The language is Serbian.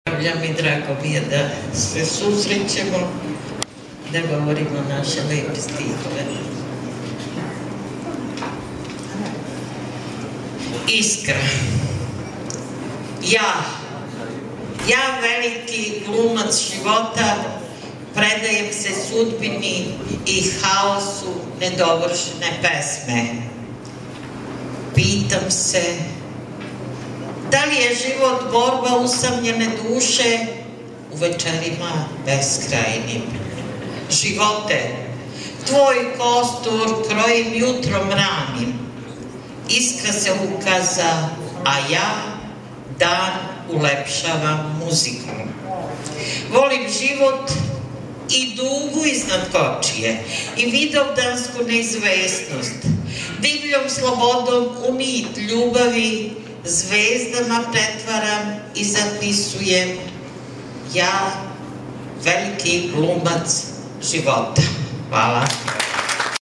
Mi drago mi je da se susrećemo, da govorimo naše lepe stihove. Iskra. Ja veliki glumac života, predajem se sudbini i haosu nedovršene pesme. Pitam se, da li je život borba usamljene duše u večerima beskrajnim? Živote, tvoj kostur krojim jutrom ranim, iskra se ukaza, a ja dan ulepšavam muzikom. Volim život i dugu iznad kočije i vidovdansku neizvesnost, divljom slobodom u nit ljubavi zvezdama pretvaram i zapisujem ja, veliki glumac života. Hvala.